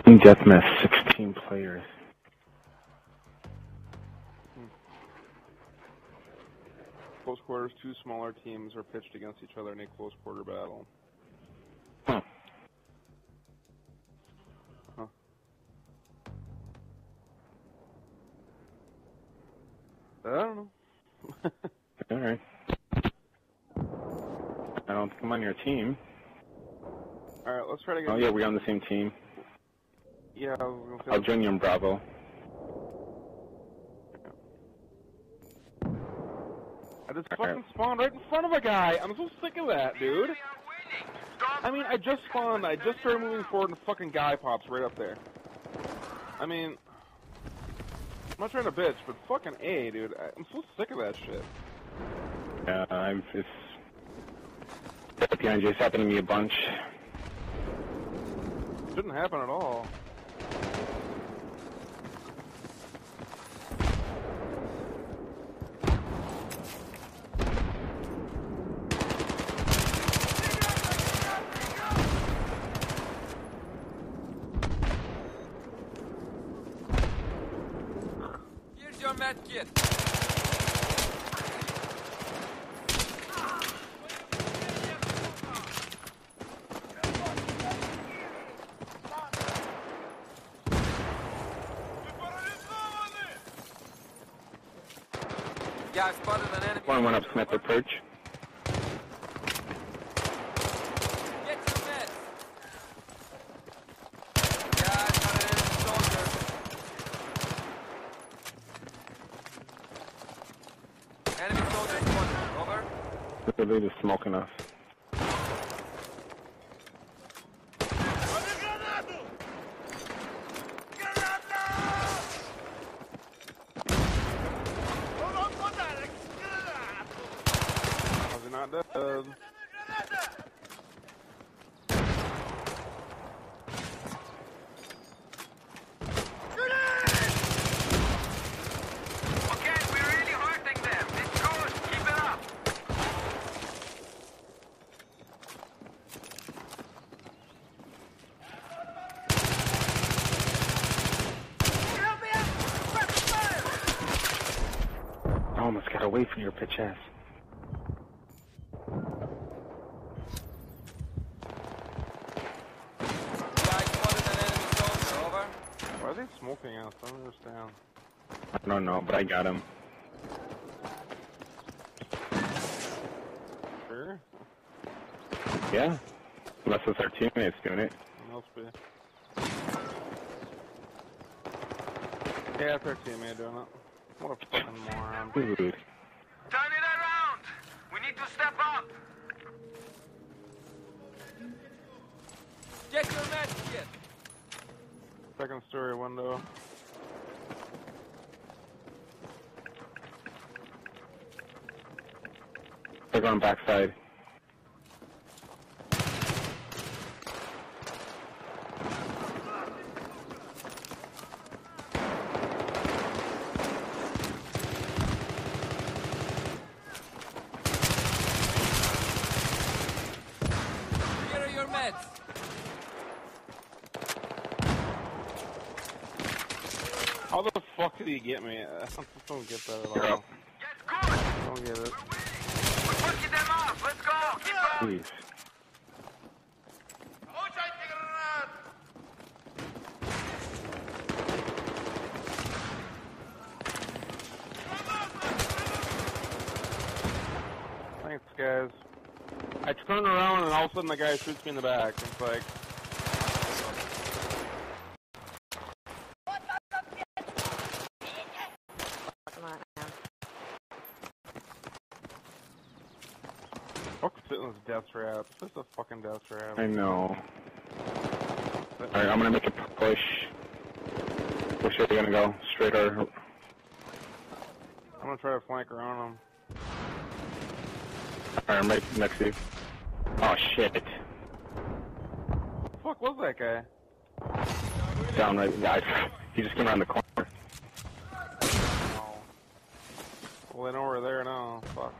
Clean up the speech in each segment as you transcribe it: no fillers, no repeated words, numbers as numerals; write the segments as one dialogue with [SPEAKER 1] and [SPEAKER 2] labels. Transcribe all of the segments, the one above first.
[SPEAKER 1] Team Deathmatch, 16 players.
[SPEAKER 2] Close quarters, two smaller teams are pitched against each other in a close quarter battle.
[SPEAKER 1] Huh.
[SPEAKER 2] Huh. I don't know.
[SPEAKER 1] Alright. I don't think I'm on your team.
[SPEAKER 2] Alright, let's try to get...
[SPEAKER 1] Oh yeah, we're on the same team.
[SPEAKER 2] Yeah, I was gonna say...
[SPEAKER 1] I'll join you in Bravo.
[SPEAKER 2] I just fucking spawned right in front of a guy. I'm so sick of that, dude. I mean, I just spawned. I just started moving forward and a fucking guy pops right up there. I mean, I'm not trying to bitch, but fucking A, dude. I'm so sick of that shit.
[SPEAKER 1] Yeah, that behind you, it's happened to me a bunch.
[SPEAKER 2] Shouldn't happen at all.
[SPEAKER 3] Here's your med kit. Yeah, I spotted an enemy.
[SPEAKER 1] One went up Smith or Perch.
[SPEAKER 3] Get your meds. Yeah, I spotted an enemy soldier. Enemy soldier spotted. Over.
[SPEAKER 1] They're just smoking us.
[SPEAKER 2] Not dead.
[SPEAKER 3] Okay, we're really hurting them. It's good. Keep it up.
[SPEAKER 1] I almost got away from your pitch ass.
[SPEAKER 2] Why are they smoking us? I don't understand.
[SPEAKER 1] I don't know, but I got him.
[SPEAKER 2] Sure?
[SPEAKER 1] Yeah. Unless it's our teammates doing it.
[SPEAKER 2] Must be. Yeah, it's our teammate doing it. What a fucking moron.
[SPEAKER 1] Dude.
[SPEAKER 3] Turn it around. We need to step up. Get your med kit.
[SPEAKER 2] Second story window.
[SPEAKER 1] They're going backside.
[SPEAKER 3] Here are your meds.
[SPEAKER 2] How the fuck did he get me? I just don't get that at all.
[SPEAKER 1] You're up.
[SPEAKER 2] Don't get it.
[SPEAKER 3] We're pushing them off. Let's go. Keep up.
[SPEAKER 1] Please.
[SPEAKER 2] Thanks, guys. I turn around and all of a sudden the guy shoots me in the back. It's like... Fuck sitting in this death trap. This is a fucking death trap.
[SPEAKER 1] I know. Alright, I'm gonna make a push. Which way are you gonna go? Straight or...
[SPEAKER 2] I'm gonna try to flank around him.
[SPEAKER 1] Alright, I'm right next to you. Oh shit.
[SPEAKER 2] The fuck was that guy?
[SPEAKER 1] Down right. Yeah, he just came around the corner.
[SPEAKER 2] Oh. Well, they know we're there now. Fuck.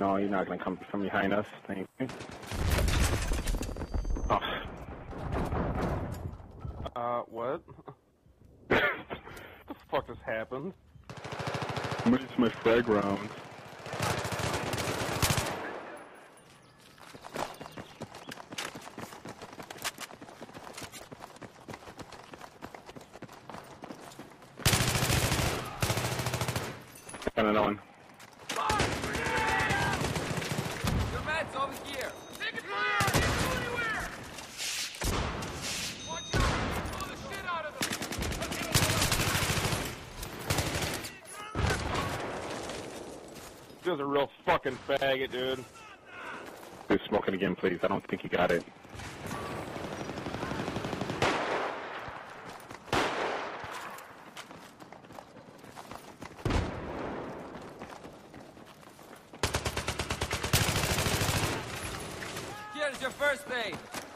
[SPEAKER 1] No, you're not gonna come from behind us. Thank you. Oh.
[SPEAKER 2] What? What the fuck just happened?
[SPEAKER 1] Where's my frag rounds? Got another one.
[SPEAKER 3] Your man's over here. Take it fire! Can't go anywhere! Watch out! Blow the shit out of them!
[SPEAKER 2] This guy's a real fucking faggot, dude.
[SPEAKER 1] Dude, smoking again, please. I don't think you got it.
[SPEAKER 3] Here's your first aid.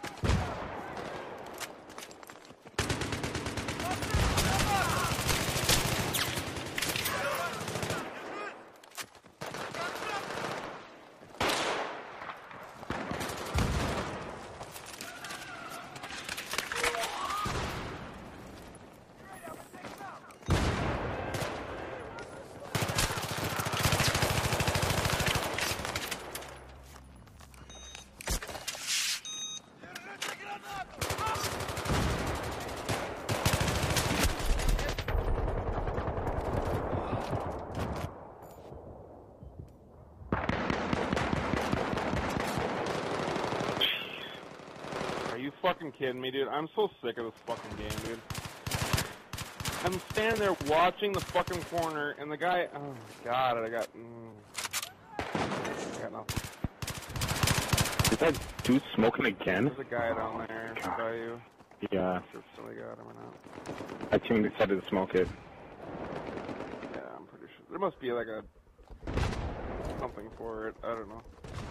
[SPEAKER 2] Are you fucking kidding me, dude? I'm so sick of this fucking game, dude. I'm standing there watching the fucking corner, and the guy... Oh, my God, I got nothing.
[SPEAKER 1] Is that dude smoking again?
[SPEAKER 2] There's a guy down there by you.
[SPEAKER 1] Yeah.
[SPEAKER 2] I'm sure if somebody got him or not.
[SPEAKER 1] I think they decided to smoke it.
[SPEAKER 2] Yeah, I'm pretty sure. There must be like a... something for it. I don't know.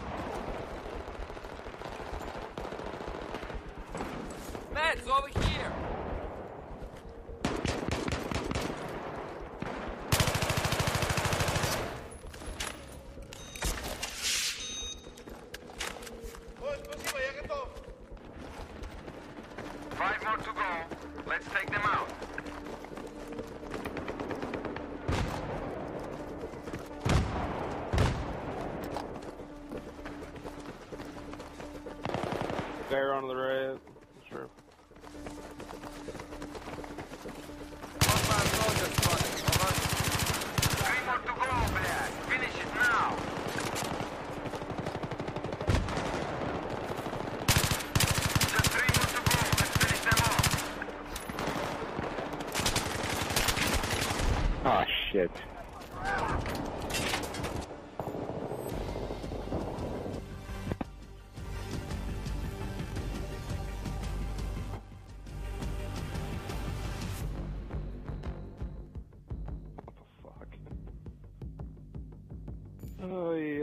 [SPEAKER 3] Man's over here.
[SPEAKER 4] Five more to go. Let's take them out.
[SPEAKER 2] Guy on the right. Sure.
[SPEAKER 3] Hostile soldiers spotted. Over.
[SPEAKER 4] Three more to go over there. Finish it now. Just three more to go. Let's finish them off.
[SPEAKER 1] Oh, shit.
[SPEAKER 2] Oh,